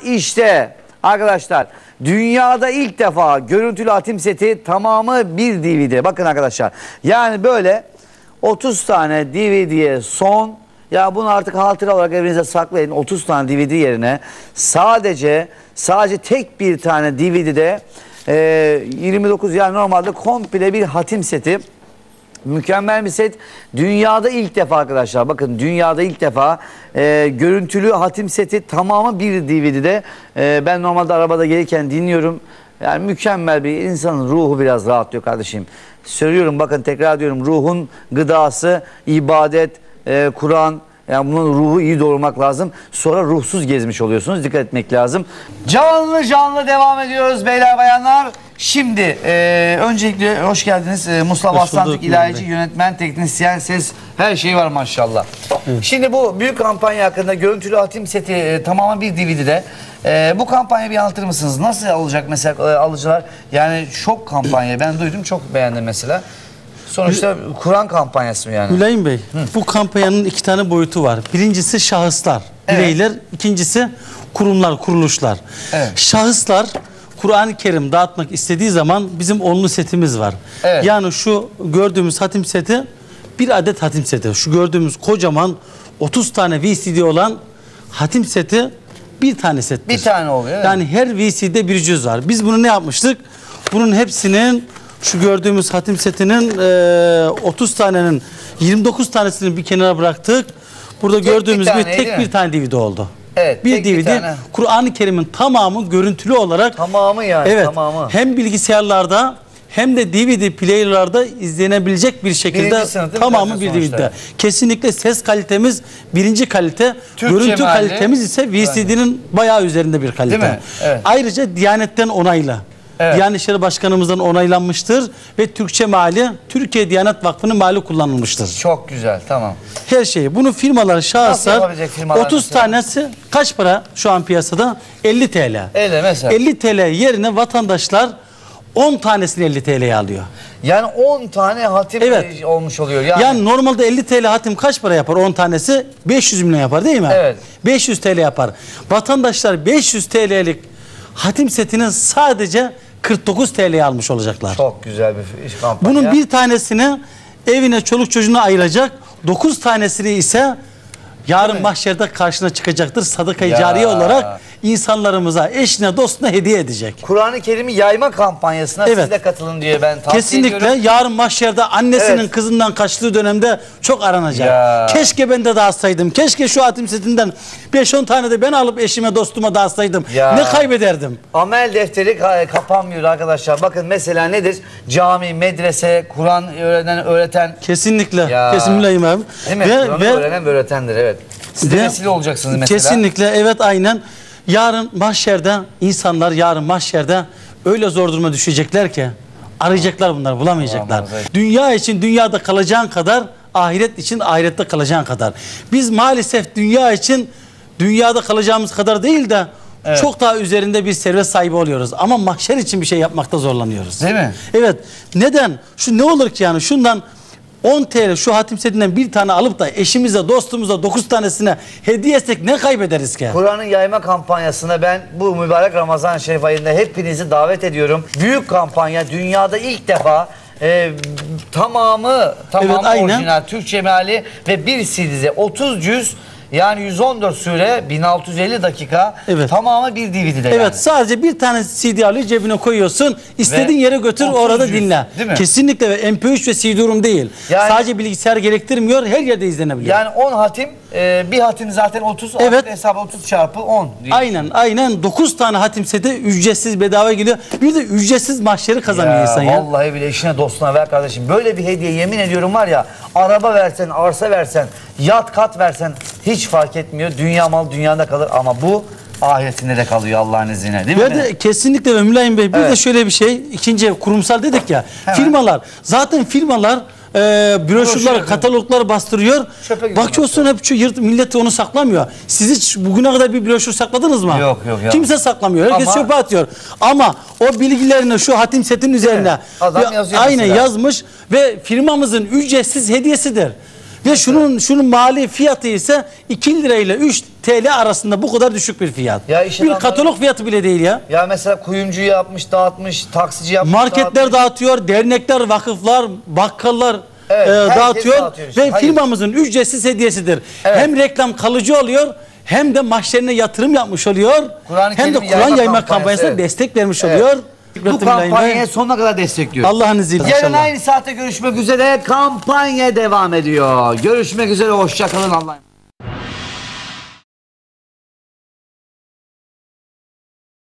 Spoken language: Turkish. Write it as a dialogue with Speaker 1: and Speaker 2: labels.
Speaker 1: işte arkadaşlar. Dünyada ilk defa görüntülü hatim seti tamamı bir DVD. Bakın arkadaşlar. Yani böyle 30 tane DVD'ye son. Ya bunu artık hatıra olarak evinize saklayın. 30 tane DVD yerine sadece tek bir tane DVD'de 29, yani normalde komple bir hatim seti. Mükemmel bir set. Dünyada ilk defa arkadaşlar. Bakın dünyada ilk defa görüntülü hatim seti tamamı bir DVD'de. Ben normalde arabada gelirken dinliyorum. Yani mükemmel bir, insanın ruhu biraz rahatlıyor kardeşim. Söylüyorum, bakın tekrar diyorum, ruhun gıdası ibadet, Kur'an. Yani bunun ruhu iyi doğurmak lazım. Sonra ruhsuz gezmiş oluyorsunuz. Dikkat etmek lazım. Canlı devam ediyoruz beyler bayanlar. Şimdi öncelikle hoş geldiniz. Mustafa Aslan, ilahici, yönetmen, teknisyen, ses, her şey var maşallah. Evet. Şimdi bu büyük kampanya hakkında, görüntülü hatim seti tamamen bir DVD'de. Bu kampanyayı bir anlatır mısınız? Nasıl alacak mesela alıcılar? Yani şok kampanya. Ben duydum, çok beğendim mesela. Sonuçta Kur'an kampanyası mı yani?
Speaker 2: Mülayim Bey, bu kampanyanın iki tane boyutu var. Birincisi şahıslar, bireyler. İkincisi kurumlar, kuruluşlar. Evet. Şahıslar Kur'an-ı Kerim dağıtmak istediği zaman bizim onlu setimiz var. Evet. Yani şu gördüğümüz hatim seti bir adet hatim seti. Şu gördüğümüz kocaman 30 tane VCD olan hatim seti bir tane settir.
Speaker 1: Bir tane oluyor. Evet.
Speaker 2: Yani her VCD'de bir cüz var. Biz bunu ne yapmıştık? Bunun hepsinin, şu gördüğümüz hatim setinin 30 tanenin 29 tanesini bir kenara bıraktık. Burada gördüğümüz gibi tek bir tane DVD oldu. Evet, bir DVD. Kur'an-ı Kerim'in tamamı görüntülü olarak.
Speaker 1: Tamamı yani.
Speaker 2: Evet.
Speaker 1: Tamamı.
Speaker 2: Hem bilgisayarlarda hem de DVD player'larda izlenebilecek bir şekilde tamamı bir DVD'de. Kesinlikle ses kalitemiz birinci kalite. Türkçe görüntü kalitemiz ise VCD'nin bayağı üzerinde bir kalite. Değil mi? Evet. Ayrıca Diyanet'ten onaylı. Evet. Diyanet İşleri Başkanımızdan onaylanmıştır ve Türkçe mali, Türkiye Diyanet Vakfı'nın mali kullanılmıştır.
Speaker 1: Çok güzel, tamam.
Speaker 2: Her şeyi. Bunu firmalar, şahıslar 30 tanesi kaç para şu an piyasada? 50 TL.
Speaker 1: 50 mesela.
Speaker 2: 50 TL yerine vatandaşlar 10 tanesini 50 TL'ye alıyor.
Speaker 1: Yani 10 tane hatim olmuş oluyor.
Speaker 2: Yani normalde 50 TL hatim kaç para yapar? 10 tanesi 500 milyon yapar değil mi? Evet. 500 TL yapar. Vatandaşlar 500 TL'lik hatim setinin sadece 49 TL'ye almış olacaklar.
Speaker 1: Çok güzel bir iş kampanya.
Speaker 2: Bunun bir tanesini evine, çoluk çocuğuna ayıracak. 9 tanesini ise yarın mahşerde karşına çıkacaktır. Sadaka-i cariye olarak insanlarımıza, eşine, dostuna hediye edecek.
Speaker 1: Kur'an-ı Kerim'i yayma kampanyasına siz de katılın diye ben tavsiye ediyorum.
Speaker 2: Kesinlikle yarın mahşerde annesinin kızından kaçtığı dönemde çok aranacak. Keşke ben de dağıtsaydım. Keşke şu hatim setinden 5-10 tane de ben alıp eşime, dostuma dağıtsaydım. Ne kaybederdim?
Speaker 1: Amel defteri kapanmıyor arkadaşlar. Bakın mesela nedir? Cami, medrese, Kur'an öğreten.
Speaker 2: Kesinlikle. Kesinlikle abi.
Speaker 1: Değil mi? Kur'an'ı öğrenen ve öğretendir, evet. Siz de vesile olacaksınız mesela.
Speaker 2: Kesinlikle, evet, aynen. Yarın mahşerde insanlar öyle zor duruma düşecekler ki arayacaklar, bunları bulamayacaklar. Dünya için dünyada kalacağın kadar, ahiret için ahirette kalacağın kadar. Biz maalesef dünya için dünyada kalacağımız kadar değil de çok daha üzerinde bir servet sahibi oluyoruz. Ama mahşer için bir şey yapmakta zorlanıyoruz.
Speaker 1: Değil mi?
Speaker 2: Evet. Neden? Şu ne olur ki yani şundan 10 TL şu hatim setinden bir tane alıp da eşimize, dostumuza 9 tanesine hediye etsek ne kaybederiz ki?
Speaker 1: Kur'an'ın yayma kampanyasına ben bu mübarek Ramazan Şerif ayında hepinizi davet ediyorum. Büyük kampanya, dünyada ilk defa tamamı orijinal Türkçe meali ve bir CD'de 30 cüz, yani 114 sure, 1650 dakika, tamamı bir DVD'de.
Speaker 2: Evet, sadece bir tane CD alıyor, cebine koyuyorsun, istediğin yere götür, orada dinle. Kesinlikle, ve MP3 ve CD-ROM değil. Yani, sadece bilgisayar gerektirmiyor, her yerde izlenebiliyor.
Speaker 1: Yani 10 hatim, bir hatim zaten 30, hesabı 30 çarpı 10.
Speaker 2: Aynen 9 tane hatim seti ücretsiz, bedava geliyor. Bir de ücretsiz mahşeri kazanıyor insan ya.
Speaker 1: Vallahi bile eşine, dostuna ver kardeşim. Böyle bir hediye yemin ediyorum var ya, araba versen, arsa versen, yat kat versen hiç fark etmiyor. Dünya mal dünyada kalır ama bu ahiretinde de kalıyor Allah'ın izniyle, değil mi?
Speaker 2: Ve de kesinlikle Mülayim Bey, bir de şöyle bir şey, ikinci kurumsal dedik ya, firmalar, zaten firmalar broşürler, kataloglar bastırıyor. Bakıyorsun hep şu millet onu saklamıyor. Siz hiç bugüne kadar bir broşür sakladınız mı?
Speaker 1: Yok.
Speaker 2: Kimse saklamıyor. Herkes çöpe atıyor. Ama o bilgilerini şu hatim setinin üzerine
Speaker 1: adam yazıyor
Speaker 2: yazmış ve firmamızın ücretsiz hediyesidir. Ve şunun mali fiyatı ise 2 lira ile 3 TL arasında, bu kadar düşük bir fiyat.
Speaker 1: Ya iş
Speaker 2: bir
Speaker 1: adamları-
Speaker 2: katalog fiyatı bile değil ya.
Speaker 1: Ya mesela kuyumcu yapmış, dağıtmış, taksici yapmış,
Speaker 2: Marketler
Speaker 1: dağıtmış.
Speaker 2: dağıtıyor, dernekler, vakıflar, bakkallar
Speaker 1: Evet, herkes
Speaker 2: dağıtıyor
Speaker 1: dağıtıyor işte.
Speaker 2: ve
Speaker 1: Hayır.
Speaker 2: firmamızın ücretsiz hediyesidir.
Speaker 1: Evet.
Speaker 2: Hem reklam kalıcı oluyor, hem de mahşerine yatırım yapmış oluyor,
Speaker 1: Kur'an-ı
Speaker 2: hem de
Speaker 1: Kerim'i
Speaker 2: Kur'an
Speaker 1: yayma
Speaker 2: yayma
Speaker 1: kampanyası,
Speaker 2: kampanyasına
Speaker 1: evet.
Speaker 2: destek vermiş
Speaker 1: Evet.
Speaker 2: oluyor.
Speaker 1: Bu kampanyayı sonuna kadar destekliyor.
Speaker 2: Allah'ın izniyle
Speaker 1: Yarın
Speaker 2: inşallah.
Speaker 1: aynı saatte görüşmek üzere. Kampanya devam ediyor. Görüşmek üzere. Hoşça kalın. Allah'a emanet.